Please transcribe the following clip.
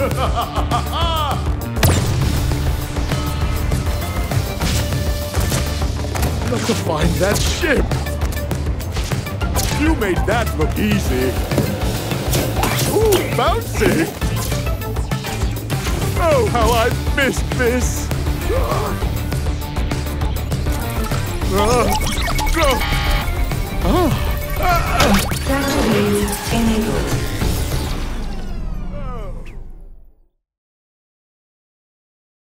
Got to find that ship. You made that look easy. Ooh, bouncy. Oh, how I missed this.